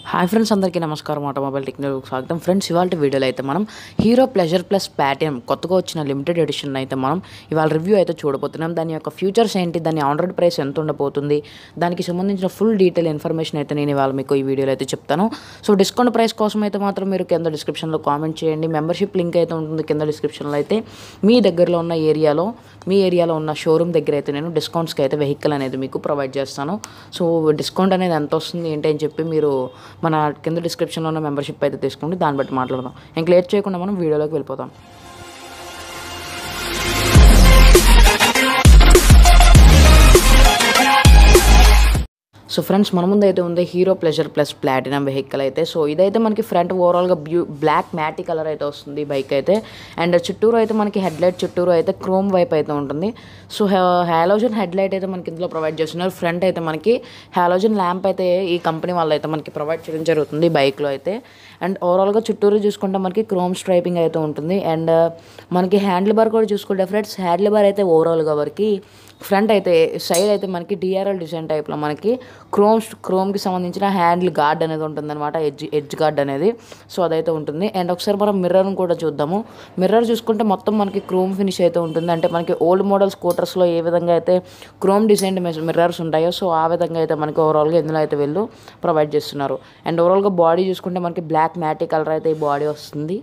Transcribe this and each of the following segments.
Hi friends, అందరికీ నమస్కారం. Automobile టెక్నాలజీకి స్వాగతం. ఫ్రెండ్స్, ఇవాళ వీడియోలో అయితే మనం హీరో ప్లెజర్ ప్లస్ ప్లాటినం కొత్తగా వచ్చిన లిమిటెడ్ ఎడిషన్ అయితే మనం ఇవాళ రివ్యూ అయితే చూడబోతున్నాం. దాని యొక్క ఫ్యూచర్స్ ఏంటి, దాని ఆన్-రోడ్ ప్రైస్ ఎంత ఉండబోతుంది, దానికి సంబంధించిన ఫుల్ డీటెయిల్ ఇన్ఫర్మేషన్ అయితే నేను ఇవాళ మీకు ఈ వీడియోలో అయితే చెప్తాను. సో డిస్కౌంట్ ప్రైస్ కోసం అయితే మాత్రం మీరు కింద డిస్క్రిప్షన్లో కామెంట్ చేయండి. మెంబర్షిప్ లింక్ అయితే ఉంటుంది కింద డిస్క్రిప్షన్లో. అయితే మీ దగ్గరలో ఉన్న మీ ఏరియాలో ఉన్న షోరూమ్ దగ్గర అయితే నేను డిస్కౌంట్స్కి అయితే వెహికల్ అనేది మీకు ప్రొవైడ్ చేస్తాను. సో డిస్కౌంట్ అనేది ఎంత వస్తుంది ఏంటి అని చెప్పి మీరు మన కింద డిస్క్రిప్షన్లో ఉన్న మెంబర్షిప్ అయితే తీసుకోండి. దాన్ని బట్టి మాట్లాడదాం. ఇంక లేట్ చేయకుండా మనం వీడియోలోకి వెళ్ళిపోతాం. సో ఫ్రెండ్స్, మన ముందు అయితే ఉంది Hero Pleasure Plus Platinum vehicle అయితే. సో ఇదైతే మనకి ఫ్రంట్ ఓవరాల్గా బ్లాక్ మ్యాటీ కలర్ అయితే వస్తుంది బైక్ అయితే. అండ్ చుట్టూరు అయితే మనకి హెడ్లైట్ చుట్టూరు అయితే క్రోమ్ వైప్ అయితే ఉంటుంది. సో హాలోజన్ హెడ్లైట్ అయితే మనకి ఇందులో ప్రొవైడ్ చేస్తున్నారు. ఫ్రంట్ అయితే మనకి హాలోజన్ ల్యాంప్ అయితే ఈ కంపెనీ వాళ్ళు అయితే మనకి ప్రొవైడ్ చేయడం జరుగుతుంది బైక్లో అయితే. అండ్ ఓవరాల్గా చుట్టూరు చూసుకుంటే మనకి క్రోమ్ స్ట్రైపింగ్ అయితే ఉంటుంది. అండ్ మనకి హ్యాండిల్ బార్ కూడా చూసుకుంటే ఫ్రెండ్స్, హ్యాండిల్ బార్ అయితే ఓవరాల్గా వరకు ఫ్రంట్ అయితే సైడ్ అయితే మనకి డిఆర్ఎల్ డిజైన్ టైప్లో మనకి క్రోమ్కి సంబంధించిన హ్యాండిల్ గార్డ్ అనేది ఉంటుంది అనమాట, ఎడ్జ్ గార్డ్ అనేది. సో అదైతే ఉంటుంది. అండ్ ఒకసారి మనం మిర్రర్ని కూడా చూద్దాము. మిర్రర్ చూసుకుంటే మొత్తం మనకి క్రోమ్ ఫినిష్ అయితే ఉంటుంది. అంటే మనకి ఓల్డ్ మోడల్ స్కూటర్స్లో ఏ విధంగా అయితే క్రోమ్ డిజైన్ మిర్రర్స్ ఉంటాయో, సో ఆ విధంగా అయితే మనకి ఓవరాల్గా ఇందులో అయితే వీళ్ళు ప్రొవైడ్ చేస్తున్నారు. అండ్ ఓవరాల్గా బాడీ చూసుకుంటే మనకి బ్లాక్ మ్యాటీ కలర్ అయితే ఈ బాడీ వస్తుంది.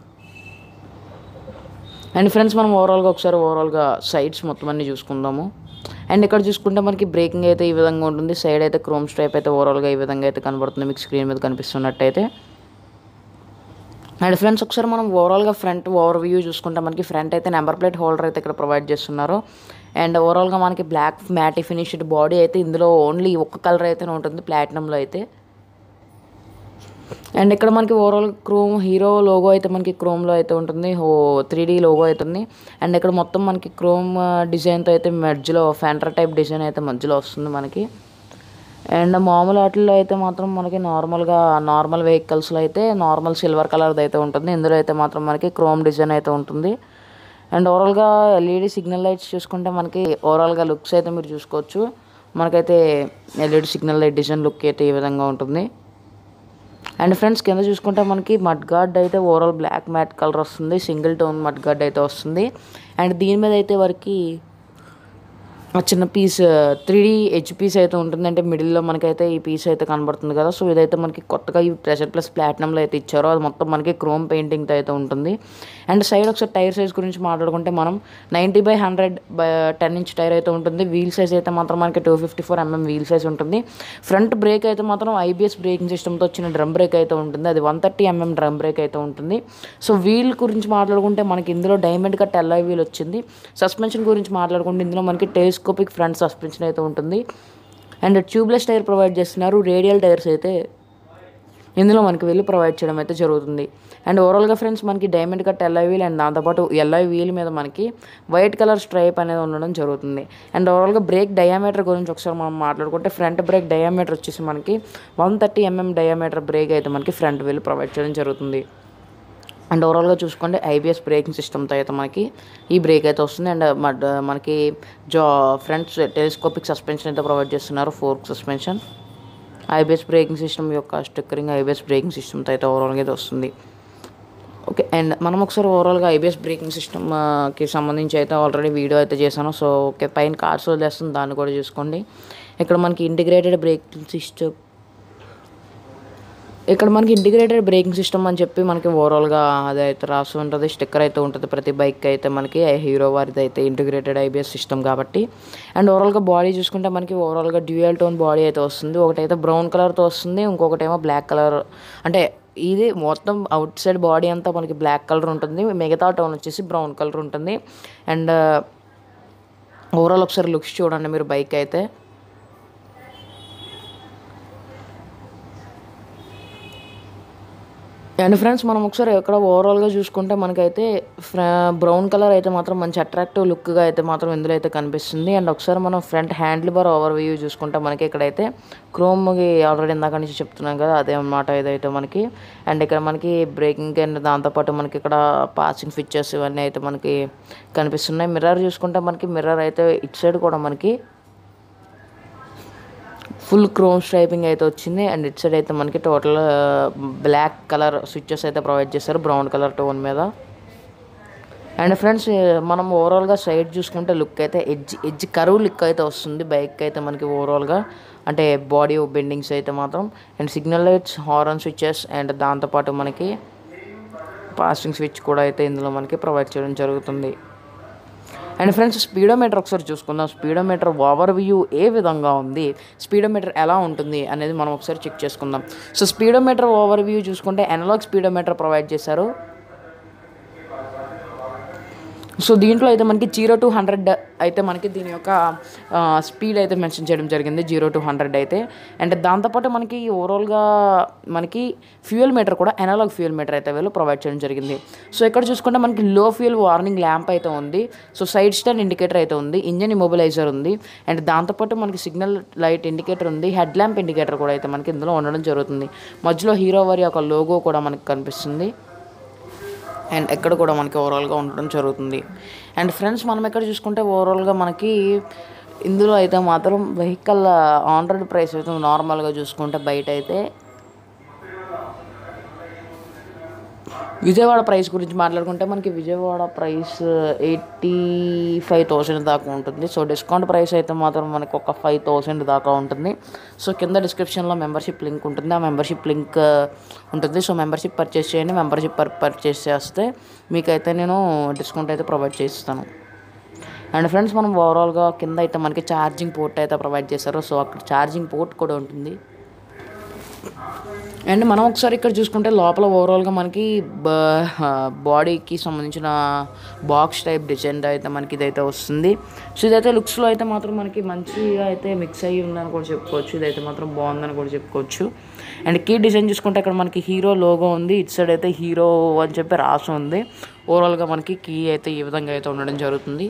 అండ్ ఫ్రెండ్స్, మనం ఓవరాల్గా సైడ్స్ మొత్తం అన్నీ చూసుకుందాము. అండ్ ఇక్కడ చూసుకుంటే మనకి బ్రేకింగ్ అయితే ఈ విధంగా ఉంటుంది. సైడ్ అయితే క్రోమ్ స్ట్రైప్ అయితే ఓవరాల్గా ఈ విధంగా అయితే కనబడుతుంది మీకు స్క్రీన్ మీద కనిపిస్తున్నట్టయితే. అండ్ ఫ్రెండ్స్, ఒకసారి మనం ఓవరాల్గా ఫ్రంట్ ఓవర్ వ్యూ చూసుకుంటే మనకి ఫ్రంట్ అయితే నెంబర్ ప్లేట్ హోల్డర్ అయితే ఇక్కడ ప్రొవైడ్ చేస్తున్నారు. అండ్ ఓవరాల్గా మనకి బ్లాక్ మ్యాటీ ఫినిష్డ్ బాడీ అయితే ఇందులో ఓన్లీ ఒక్క కలర్ అయితే ఉంటుంది, ప్లాటినంలో అయితే. అండ్ ఇక్కడ మనకి ఓవరాల్ హీరో లోగో అయితే మనకి క్రోమ్లో అయితే ఉంటుంది, 3D లోగో అవుతుంది. అండ్ ఇక్కడ మొత్తం మనకి క్రోమ్ డిజైన్తో అయితే మధ్యలో ఫెండర్ టైప్ డిజైన్ అయితే మధ్యలో వస్తుంది మనకి. అండ్ మామూలు వాటిల్లో అయితే మాత్రం మనకి నార్మల్ వెహికల్స్లో అయితే నార్మల్ సిల్వర్ కలర్ది అయితే ఉంటుంది. ఇందులో అయితే మాత్రం మనకి క్రోమ్ డిజైన్ అయితే ఉంటుంది. అండ్ ఓవరాల్గా ఎల్ఈడి సిగ్నల్ లైట్స్ చూసుకుంటే మనకి ఓవరాల్గా లుక్స్ అయితే మీరు చూసుకోవచ్చు. మనకైతే LED signal light design look అయితే ఈ విధంగా ఉంటుంది. అండ్ ఫ్రెండ్స్, కింద చూసుకుంటే మనకి మడ్ గార్డ్ అయితే ఓవరాల్ బ్లాక్ మ్యాట్ కలర్ వస్తుంది, సింగిల్ టోన్ మడ్ గార్డ్ అయితే వస్తుంది. అండ్ దీని మీద అయితే వరకు చిన్న పీస్ 3D ఎడ్జ్ పీస్ అయితే ఉంటుంది. అంటే మిడిల్లో మనకైతే ఈ పీస్ అయితే కనబడుతుంది కదా. సో ఇదైతే మనకి కొత్తగా ఈ ప్లెజర్ ప్లస్ ప్లాటినంలో అయితే ఇచ్చారో అది మొత్తం మనకి క్రోమ్ పెయింటింగ్తో అయితే ఉంటుంది. అండ్ సైడ్ ఒకసారి టైర్ సైజ్ గురించి మాట్లాడుకుంటే మనం 90/100/10 ఇంచ్ టైర్ అయితే ఉంటుంది. వీల్ సైజ్ అయితే మాత్రం మనకి 254 mm వీల్ సైజ్ ఉంటుంది. ఫ్రంట్ బ్రేక్ అయితే మాత్రం IBS బ్రేకింగ్ సిస్టమ్తో వచ్చిన డ్రమ్ బ్రేక్ అయితే ఉంటుంది. అది 130 mm డ్రమ్ బ్రేక్ అయితే ఉంటుంది. సో వీల్ గురించి మాట్లాడుకుంటే మనకి ఇందులో డైమండ్ కట్ alloy వీల్ వచ్చింది. సస్పెన్షన్ గురించి మాట్లాడుకుంటే ఇందులో మనకి టెలిస్కోపిక్ ఫ్రంట్ సస్పెన్షన్ అయితే ఉంటుంది. అండ్ ట్యూబ్లెస్ టైర్ ప్రొవైడ్ చేస్తున్నారు. రేడియల్ టైర్స్ అయితే ఇందులో మనకి వెళ్ళి ప్రొవైడ్ చేయడం అయితే జరుగుతుంది. అండ్ ఓవరాల్గా ఫ్రెండ్స్, మనకి diamond cut alloy wheel and దాంతోపాటు alloy వీల్ మీద మనకి వైట్ కలర్ స్ట్రైప్ అనేది ఉండడం జరుగుతుంది. అండ్ ఓవరాల్గా బ్రేక్ డయామీటర్ గురించి ఒకసారి మనం మాట్లాడుకుంటే ఫ్రంట్ బ్రేక్ డయామీటర్ వచ్చేసి మనకి 130 mm డయామీటర్ బ్రేక్ అయితే మనకి ఫ్రంట్ వీల్ ప్రొవైడ్ చేయడం జరుగుతుంది. అండ్ ఓవరాల్గా చూసుకుంటే IBS బ్రేకింగ్ సిస్టమ్తో అయితే మనకి ఈ బ్రేక్ అయితే వస్తుంది. అండ్ మనకి ఫ్రంట్ టెలిస్కోపిక్ సస్పెన్షన్ అయితే ప్రొవైడ్ చేస్తున్నారు, fork suspension. IBS braking system యొక్క స్టిక్కరింగ్ IBS బ్రేకింగ్ సిస్టమ్తో అయితే ఓవరాల్గా అయితే వస్తుంది. ఓకే, అండ్ మనం ఒకసారి ఓవరాల్గా IBS బ్రేకింగ్ సిస్టమ్కి సంబంధించి అయితే ఆల్రెడీ వీడియో అయితే చేశాను. సో ఓకే, పైన కార్డ్స్ వదిలేస్తుంది, దాన్ని కూడా చూసుకోండి. ఇక్కడ మనకి ఇంటిగ్రేటెడ్ బ్రేకింగ్ సిస్టమ్ అని చెప్పి మనకి ఓవరాల్గా అది అయితే రాసి ఉంటుంది, స్టిక్కర్ అయితే ఉంటుంది ప్రతి బైక్ అయితే మనకి. హీరో వారిది అయితే ఇంటిగ్రేటెడ్ IBS సిస్టమ్ కాబట్టి. అండ్ ఓవరాల్గా బాడీ చూసుకుంటే మనకి ఓవరాల్గా డ్యూయల్ టోన్ బాడీ అయితే వస్తుంది. ఒకటైతే బ్రౌన్ కలర్తో వస్తుంది, ఇంకొకటేమో బ్లాక్ కలర్. అంటే ఇది మొత్తం అవుట్ సైడ్ బాడీ అంతా మనకి బ్లాక్ కలర్ ఉంటుంది, మిగతా టోన్ వచ్చేసి బ్రౌన్ కలర్ ఉంటుంది. అండ్ ఓవరాల్ ఒకసారి లుక్స్ చూడండి మీరు బైక్ అయితే. అండ్ ఫ్రెండ్స్, మనం ఒకసారి ఇక్కడ ఓవరాల్గా చూసుకుంటే మనకైతే బ్రౌన్ కలర్ అయితే మాత్రం మంచి అట్రాక్టివ్ లుక్గా అయితే మాత్రం ఇందులో అయితే కనిపిస్తుంది. అండ్ ఒకసారి మనం front handlebar overview చూసుకుంటే మనకి ఇక్కడైతే క్రోమ్కి ఆల్రెడీ ఇందాక నుంచి చెప్తున్నాం కదా, అదే అన్నమాట ఇదైతే మనకి. అండ్ ఇక్కడ మనకి బ్రేకింగ్ అండ్ దాంతోపాటు మనకి ఇక్కడ పాసింగ్ ఫీచర్స్ ఇవన్నీ అయితే మనకి కనిపిస్తున్నాయి. మిర్రర్ చూసుకుంటే మనకి మిర్రర్ అయితే ఇటు సైడ్ కూడా మనకి ఫుల్ క్రోమ్ స్ట్రైపింగ్ అయితే వచ్చింది. అండ్ ఇట్ సైడ్ అయితే మనకి టోటల్ బ్లాక్ కలర్ స్విచ్చెస్ అయితే ప్రొవైడ్ చేశారు బ్రౌన్ కలర్ టోన్ మీద. అండ్ ఫ్రెండ్స్ మనం ఓవరాల్గా సైడ్ చూసుకుంటే లుక్ అయితే ఎడ్జ్ కరువు లుక్ అయితే వస్తుంది బైక్ అయితే మనకి ఓవరాల్గా, అంటే బాడీ బెండింగ్స్ అయితే మాత్రం. And signal lights, horn switches and దాంతోపాటు మనకి పాసింగ్ స్విచ్ కూడా అయితే ఇందులో మనకి ప్రొవైడ్ చేయడం జరుగుతుంది. అండ్ ఫ్రెండ్స్ స్పీడోమీటర్ ఒకసారి చూసుకుందాం. స్పీడోమీటర్ ఓవర్ వ్యూ ఏ విధంగా ఉంది, స్పీడోమీటర్ ఎలా ఉంటుంది అనేది మనం ఒకసారి చెక్ చేసుకుందాం. సో స్పీడోమీటర్ ఓవర్ వ్యూ చూసుకుంటే అనలాగ్ స్పీడోమీటర్ ప్రొవైడ్ చేశారు. సో దీంట్లో అయితే మనకి 0 to 100 అయితే మనకి దీని యొక్క స్పీడ్ అయితే మెన్షన్ చేయడం జరిగింది, 0 to 100 అయితే. అండ్ దాంతోపాటు మనకి ఓవరాల్గా మనకి ఫ్యూయల్ మీటర్ కూడా అనలాగ్ ఫ్యూయల్ మీటర్ అయితే వీళ్ళు ప్రొవైడ్ చేయడం జరిగింది. సో ఇక్కడ చూసుకుంటే మనకి లో ఫ్యూయల్ వార్నింగ్ ల్యాంప్ అయితే ఉంది. సో సైడ్ స్టాండ్ ఇండికేటర్ అయితే ఉంది, ఇంజన్ ఇమొబిలైజర్ ఉంది. అండ్ దాంతోపాటు మనకి సిగ్నల్ లైట్ ఇండికేటర్ ఉంది, హెడ్ ల్యాంప్ ఇండికేటర్ కూడా అయితే మనకి ఇందులో ఉండడం జరుగుతుంది. మధ్యలో హీరో వారి యొక్క లోగో కూడా మనకి కనిపిస్తుంది. అండ్ ఎక్కడ కూడా మనకి ఓవరాల్గా ఉండడం జరుగుతుంది. అండ్ ఫ్రెండ్స్ మనం ఎక్కడ చూసుకుంటే ఓవరాల్గా మనకి ఇందులో అయితే మాత్రం వెహికల్ ఆన్ రోడ్ ప్రైస్ అయితే నార్మల్గా చూసుకుంటే బయట అయితే విజయవాడ ప్రైస్ గురించి మాట్లాడుకుంటే మనకి విజయవాడ ప్రైస్ 85,000 దాకా ఉంటుంది. సో డిస్కౌంట్ ప్రైస్ అయితే మాత్రం మనకి ఒక 5,000 దాకా ఉంటుంది. సో కింద డిస్క్రిప్షన్లో మెంబర్షిప్ లింక్ ఉంటుంది, ఆ మెంబర్షిప్ లింక్ ఉంటుంది. సో మెంబర్షిప్ పర్చేస్ చేయండి, మెంబర్షిప్ పర్చేస్ చేస్తే మీకైతే నేను డిస్కౌంట్ అయితే ప్రొవైడ్ చేస్తాను. అండ్ ఫ్రెండ్స్ మనం ఓవరాల్గా కింద అయితే మనకి ఛార్జింగ్ పోర్ట్ అయితే ప్రొవైడ్ చేశారు. సో అక్కడ ఛార్జింగ్ పోర్ట్ కూడా ఉంటుంది. అండ్ మనం ఒకసారి ఇక్కడ చూసుకుంటే లోపల ఓవరాల్గా మనకి బాడీకి సంబంధించిన బాక్స్ టైప్ డిజైన్ అయితే మనకి ఇదైతే వస్తుంది. సో ఇదైతే లుక్స్లో అయితే మాత్రం మనకి మంచిగా అయితే మిక్స్ అయ్యి ఉందని కూడా చెప్పుకోవచ్చు, ఇదైతే మాత్రం బాగుందని కూడా చెప్పుకోవచ్చు. అండ్ కీ డిజైన్ చూసుకుంటే అక్కడ మనకి హీరో లోగో ఉంది, ఇటు సైడ్ అయితే హీరో అని చెప్పి రాసి ఉంది. ఓవరాల్గా మనకి కీ అయితే ఈ విధంగా అయితే ఉండడం జరుగుతుంది.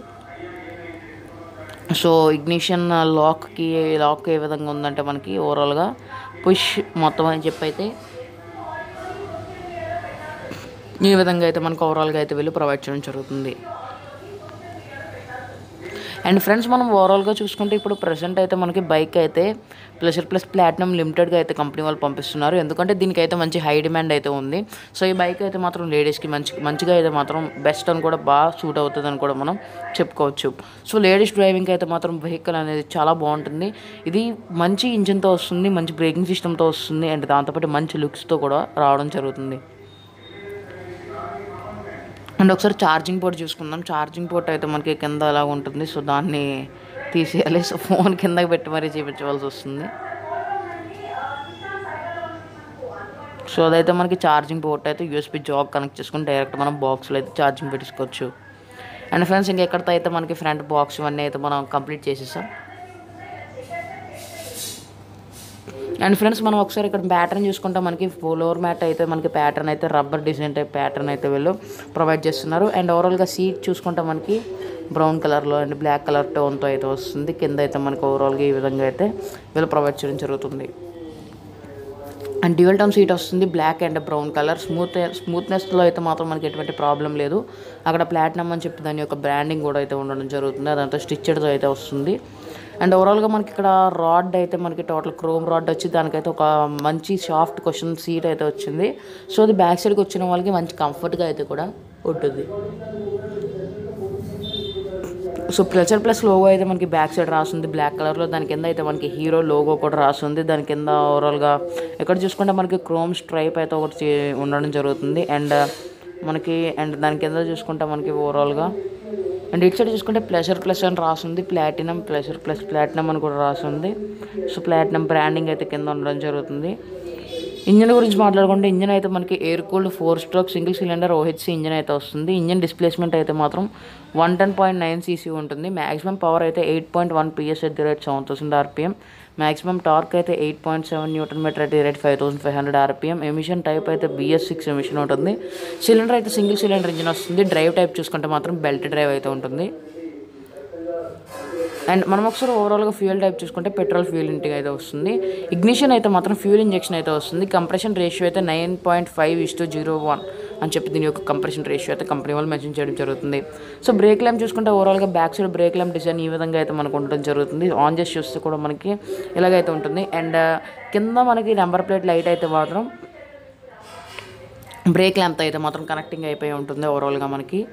సో ఇగ్నిషన్ లాక్ ఏ విధంగా ఉందంటే మనకి ఓవరాల్గా పుష్ మొత్తం అని చెప్పి అయితే ఈ విధంగా అయితే మనకు ఓవరాల్గా అయితే వీళ్ళు ప్రొవైడ్ చేయడం జరుగుతుంది. అండ్ ఫ్రెండ్స్ మనం ఓవరాల్గా చూసుకుంటే ఇప్పుడు ప్రజెంట్ అయితే మనకి బైక్ అయితే ప్లెజర్ ప్లస్ ప్లాటినం లిమిటెడ్గా అయితే కంపెనీ వాళ్ళు పంపిస్తున్నారు, ఎందుకంటే దీనికైతే మంచి హై డిమాండ్ అయితే ఉంది. సో ఈ బైక్ అయితే మాత్రం లేడీస్కి మంచిగా అయితే మాత్రం బెస్ట్ అని కూడా బాగా సూట్ అవుతుంది అని కూడా మనం చెప్పుకోవచ్చు. సో లేడీస్ డ్రైవింగ్కి అయితే మాత్రం వెహికల్ అనేది చాలా బాగుంటుంది. ఇది మంచి ఇంజిన్తో వస్తుంది, మంచి బ్రేకింగ్ సిస్టమ్తో వస్తుంది, అండ్ దాంతోపాటు మంచి లుక్స్తో కూడా రావడం జరుగుతుంది. అండ్ ఒకసారి ఛార్జింగ్ పోర్ట్ చూసుకుందాం. ఛార్జింగ్ పోర్ట్ అయితే మనకి కింద అలా ఉంటుంది. సో దాన్ని తీసేయాలి, సో ఫోన్ కిందకి పెట్టి మరీ చూపించవలసి వస్తుంది. సో అదైతే మనకి ఛార్జింగ్ పోర్ట్ అయితే యూఎస్బీ జాక్ కనెక్ట్ చేసుకుని డైరెక్ట్ మనం బాక్స్లో అయితే ఛార్జింగ్ పెట్టుకోవచ్చు. అండ్ ఫ్రెండ్స్ ఇంకెక్కడితో అయితే మనకి ఫ్రంట్ బాక్స్ ఇవన్నీ అయితే మనం కంప్లీట్ చేసేసాం. అండ్ ఫ్రెండ్స్ మనం ఒకసారి ఇక్కడ ప్యాటర్న్ చూసుకుంటే మనకి ఫ్లోర్ మ్యాట్ అయితే మనకి ప్యాటర్న్ అయితే రబ్బర్ డిజైన్ టైప్ ప్యాటర్న్ అయితే వీళ్ళు ప్రొవైడ్ చేస్తున్నారు. అండ్ ఓవరాల్గా సీట్ చూసుకుంటే మనకి బ్రౌన్ కలర్లో అండ్ బ్లాక్ కలర్ టోన్తో అయితే వస్తుంది. కింద అయితే మనకి ఓవరాల్గా ఈ విధంగా అయితే వీళ్ళు ప్రొవైడ్ చేయడం జరుగుతుంది. అండ్ డ్యూయల్ టోన్ సీట్ వస్తుంది, బ్లాక్ అండ్ బ్రౌన్ కలర్. స్మూత్నెస్లో అయితే మాత్రం మనకి ఎటువంటి ప్రాబ్లం లేదు. అక్కడ ప్లాటినం అని చెప్పి దాని యొక్క బ్రాండింగ్ కూడా అయితే ఉండడం జరుగుతుంది, అదంతా స్టిచ్చెడ్తో అయితే వస్తుంది. అండ్ ఓవరాల్గా మనకి ఇక్కడ రాడ్ అయితే మనకి టోటల్ క్రోమ్ రాడ్ వచ్చి దానికైతే ఒక మంచి సాఫ్ట్ క్వశ్చన్ సీట్ అయితే వచ్చింది. సో అది బ్యాక్ సైడ్కి వచ్చిన వాళ్ళకి మంచి కంఫర్ట్గా అయితే కూడా ఉంటుంది. సో ప్లెజర్ ప్లస్ లోగో అయితే మనకి బ్యాక్ సైడ్ రాస్తుంది బ్లాక్ కలర్లో, దాని కింద అయితే మనకి హీరో లోగో కూడా రాస్తుంది. దాని కింద ఓవరాల్గా ఎక్కడ చూసుకుంటే మనకి క్రోమ్ స్ట్రైప్ అయితే ఒకటి ఉండడం జరుగుతుంది. అండ్ దాని కింద చూసుకుంటే మనకి ఓవరాల్గా అండ్ ఇటు సైడ్ చూసుకుంటే ప్లెజర్ ప్లస్ అని రాస్తుంది, ప్లాటినం ప్లెజర్ ప్లస్ ప్లాటినం అని కూడా రాస్తుంది. సో ప్లాటినం బ్రాండింగ్ అయితే కింద ఉండడం జరుగుతుంది. ఇంజన్ గురించి మాట్లాడుకుంటే ఇంజన్ అయితే మనకి air cooled 4 stroke single cylinder OHC engine అయితే వస్తుంది. ఇంజన్ డిస్ప్లేస్మెంట్ అయితే మాత్రం 110.9 cc ఉంటుంది. మ్యాక్సిమం పవర్ అయితే 8.1 PS at the rate 7000 RPM. Maximum torque అయితే 8.7 Nm at the rate 5500 RPM. Emission type అయితే BS6 ఎమిషన్ ఉంటుంది. సిలిండర్ అయితే సింగిల్ సిలిండర్ ఇంజన్ వస్తుంది. డ్రైవ్ టైప్ చూసుకుంటే మాత్రం బెల్ట్ డ్రైవ్ అయితే ఉంటుంది. అండ్ మనం ఒకసారి ఓవరాల్గా ఫ్యూయల్ టైప్ చూసుకుంటే పెట్రోల్ ఫ్యూయల్ ఇంటికి అయితే వస్తుంది. ఇగ్నిషన్ అయితే మాత్రం ఫ్యూయల్ ఇంజెక్షన్ అయితే వస్తుంది. కంప్రెషన్ రేషియో అయితే 9.5:01 అని చెప్పి దీని యొక్క కంప్రెషన్ రేషియో అయితే కంపెనీ వాళ్ళు మెన్షన్ చేయడం జరుగుతుంది. సో బ్రేక్ ల్యాంప్ చూసుకుంటే ఓవరాల్గా back side brake lamp design ఈ విధంగా అయితే మనకు ఉండడం జరుగుతుంది. ఆన్ చేసి చూస్తే కూడా మనకి ఇలాగైతే ఉంటుంది. అండ్ కింద మనకి నెంబర్ ప్లేట్ లైట్ అయితే మాత్రం బ్రేక్ ల్యాంప్తో అయితే మాత్రం కనెక్టింగ్ అయిపోయి ఉంటుంది ఓవరాల్గా మనకి.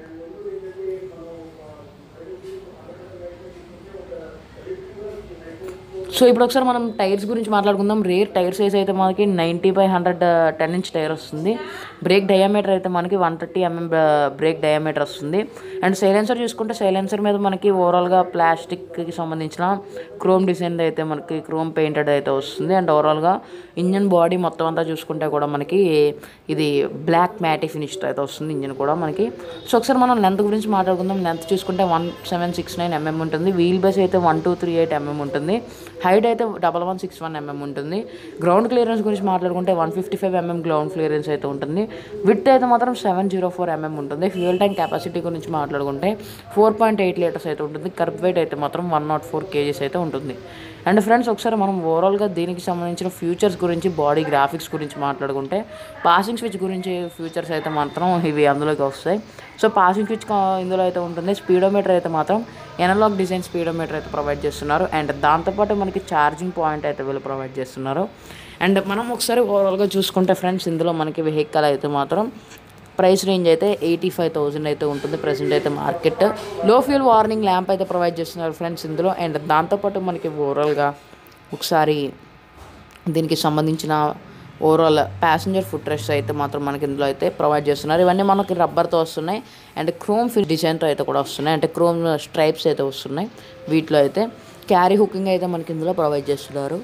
సో ఇప్పుడు ఒకసారి మనం టైర్స్ గురించి మాట్లాడుకుందాం. రేర్ టైర్ సైజ్ అయితే మనకి 90/100 10 ఇంచ్ టైర్ వస్తుంది. బ్రేక్ డయామీటర్ అయితే మనకి 130 mm బ్రేక్ డయామీటర్ వస్తుంది. అండ్ సైలెన్సర్ చూసుకుంటే సైలెన్సర్ మీద మనకి ఓవరాల్గా ప్లాస్టిక్కి సంబంధించిన క్రోమ్ డిజైన్ అయితే మనకి క్రోమ్ పెయింటెడ్ అయితే వస్తుంది. అండ్ ఓవరాల్గా ఇంజన్ బాడీ మొత్తం అంతా చూసుకుంటే కూడా మనకి ఇది బ్లాక్ మ్యాటీ ఫినిష్తో అయితే వస్తుంది ఇంజన్ కూడా మనకి. సో ఒకసారి మనం లెంత్ గురించి మాట్లాడుకుందాం. లెంత్ చూసుకుంటే 1769 mm ఉంటుంది. వీల్ బేస్ అయితే 1238 mm ఉంటుంది. హైట్ అయితే 1161 mm ఉంటుంది. గ్రౌండ్ క్లియరెన్స్ గురించి మాట్లాడుకుంటే 155 mm గ్రౌండ్ క్లియరెన్స్ అయితే ఉంటుంది. విడ్త్ అయితే మాత్రం 704 mm ఉంటుంది. ఫ్యూయల్ ట్యాంక్ కెపాసిటీ గురించి మాట్లాడుకుంటే 4.8 లీటర్స్ అయితే ఉంటుంది. కర్బ్ వెయిట్ అయితే మాత్రం 104 kgs అయితే ఉంటుంది. అండ్ ఫ్రెండ్స్ ఒకసారి మనం ఓవరాల్గా దీనికి సంబంధించిన ఫ్యూచర్స్ గురించి బాడీ గ్రాఫిక్స్ గురించి మాట్లాడుకుంటే పాసింగ్ స్విచ్ గురించి ఫ్యూచర్స్ అయితే మాత్రం ఇవి అందులోకి వస్తాయి. సో పాసింగ్ స్విచ్ ఇందులో అయితే ఉంటుంది. స్పీడోమీటర్ అయితే మాత్రం ఎనలాగ్ డిజైన్ స్పీడోమీటర్ అయితే ప్రొవైడ్ చేస్తున్నారు. అండ్ దాంతోపాటు మనకి ఛార్జింగ్ పాయింట్ అయితే వీళ్ళు ప్రొవైడ్ చేస్తున్నారు. అండ్ మనం ఒకసారి ఓవరాల్గా చూసుకుంటే ఫ్రెండ్స్ ఇందులో మనకి వెహికల్ అయితే మాత్రం ప్రైస్ రేంజ్ అయితే 85,000 అయితే ఉంటుంది ప్రజెంట్ అయితే మార్కెట్. లో ఫ్యూల్ వార్నింగ్ ల్యాంప్ అయితే ప్రొవైడ్ చేస్తున్నారు ఫ్రెండ్స్ ఇందులో. అండ్ దాంతోపాటు మనకి ఓవరాల్గా ఒకసారి దీనికి సంబంధించిన ఓవరాల్ ప్యాసింజర్ ఫుట్ రెస్ట్ అయితే మాత్రం మనకి ఇందులో అయితే ప్రొవైడ్ చేస్తున్నారు. ఇవన్నీ మనకి రబ్బర్తో వస్తున్నాయి. అండ్ క్రోమ్ ఫిల్ డిజైన్తో అయితే కూడా వస్తున్నాయి. అంటే క్రోమ్ స్ట్రైప్స్ అయితే వస్తున్నాయి. వీటిలో అయితే క్యారీ హుకింగ్ అయితే మనకి ఇందులో ప్రొవైడ్ చేస్తున్నారు.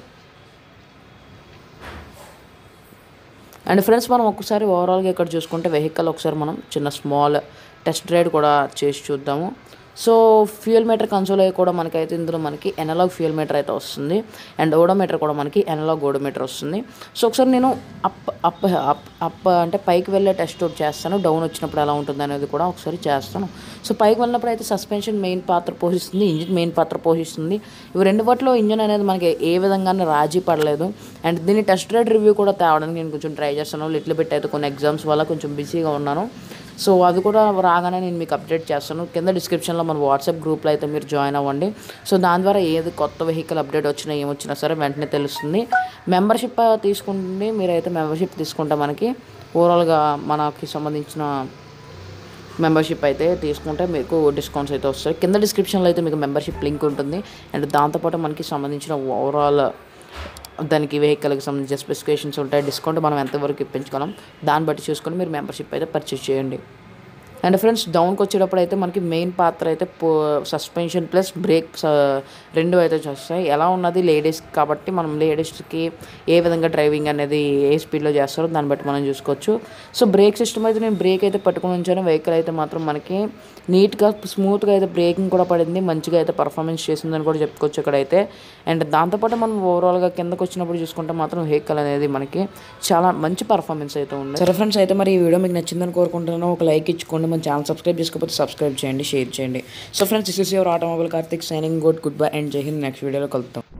అండ్ ఫ్రెండ్స్ మనం ఒకసారి ఓవరాల్గా ఇక్కడ చూసుకుంటే వెహికల్ ఒకసారి మనం చిన్న స్మాల్ టెస్ట్ రైడ్ కూడా చేసి చూద్దాము. సో ఫ్యూయల్ మీటర్ కన్సోల్ కూడా మనకైతే ఇందులో మనకి ఎనలాగ్ ఫ్యూయల్ మీటర్ అయితే వస్తుంది. అండ్ ఓడోమీటర్ కూడా మనకి ఎనలాగ్ ఓడోమీటర్ వస్తుంది. సో ఒకసారి నేను అప్ అంటే పైకి వెళ్ళే టెస్ట్ చేస్తాను. డౌన్ వచ్చినప్పుడు ఎలా ఉంటుంది అనేది కూడా ఒకసారి చేస్తాను. సో పైకి వెళ్ళినప్పుడు అయితే సస్పెన్షన్ మెయిన్ పాత్ర పోషిస్తుంది, ఇంజిన్ మెయిన్ పాత్ర పోషిస్తుంది. ఇవి రెండు వాటిలో ఇంజిన్ అనేది మనకి ఏ విధంగానే రాజీ పడలేదు. అండ్ దీన్ని టెస్ట్ రైడ్ రివ్యూ కూడా తేవడానికి నేను కొంచెం ట్రై చేస్తాను. లిటిల్ బిట్ అయితే కొన్ని ఎగ్జామ్స్ వల్ల కొంచెం బిజీగా ఉన్నాను. సో అది కూడా రాగానే నేను మీకు అప్డేట్ చేస్తాను. కింద డిస్క్రిప్షన్లో మన వాట్సాప్ గ్రూప్లో అయితే మీరు జాయిన్ అవ్వండి. సో దాని ద్వారా ఏది కొత్త వెహికల్ అప్డేట్ వచ్చినా ఏమొచ్చినా సరే వెంటనే తెలుస్తుంది. మెంబర్షిప్ తీసుకుంటే మీరైతే మెంబర్షిప్ తీసుకుంటే మనకి ఓవరాల్గా మనకి సంబంధించిన మెంబర్షిప్ అయితే తీసుకుంటే మీకు డిస్కౌంట్స్ అయితే వస్తాయి. కింద డిస్క్రిప్షన్లో అయితే మీకు మెంబర్షిప్ లింక్ ఉంటుంది. అండ్ దాంతోపాటు మనకి సంబంధించిన ఓవరాల్ దానికి వెహికల్కి సంబంధించిన స్పెసిఫికేషన్స్ ఉంటాయి. డిస్కౌంట్ మనం ఎంతవరకు ఇప్పించగలం దాన్ని బట్టి చూసుకొని మీరు మెంబర్షిప్ అయితే పర్చేస్ చేయండి. అండ్ ఫ్రెండ్స్ డౌన్కి వచ్చేటప్పుడు అయితే మనకి మెయిన్ పాత్ర అయితే సస్పెన్షన్ ప్లస్ బ్రేక్ రెండు అయితే వస్తాయి. ఎలా ఉన్నది లేడీస్ కాబట్టి మనం లేడీస్కి ఏ విధంగా డ్రైవింగ్ అనేది ఏ స్పీడ్లో చేస్తారో దాన్ని బట్టి మనం చూసుకోవచ్చు. సో బ్రేక్ సిస్టమ్ అయితే నేను బ్రేక్ అయితే పట్టుకుని ఉంచాను. వెహికల్ అయితే మాత్రం మనకి నీట్గా స్మూత్గా అయితే బ్రేకింగ్ కూడా పడింది, మంచిగా అయితే పర్ఫార్మెన్స్ చేసిందని కూడా చెప్పుకోవచ్చు ఇక్కడైతే. అండ్ దాంతోపాటు మనం ఓవరాల్గా కిందకు వచ్చినప్పుడు చూసుకుంటే మాత్రం వెహికల్ అనేది మనకి చాలా మంచి పర్ఫార్మెన్స్ అయితే ఉంది. సరే ఫ్రెండ్స్ అయితే మరి ఈ వీడియో మీకు నచ్చిందని కోరుకుంటున్నాను. ఒక లైక్ ఇచ్చుకోండి. మన ఛానల్ సబ్స్క్రైబ్ చేసుకోకపోతే సబ్స్క్రైబ్ చేయండి, షేర్ చేయండి. So friends this is your automobile Karthik signing goodbye and Jai Hind. Next వీడియోలో కలుద్దాం.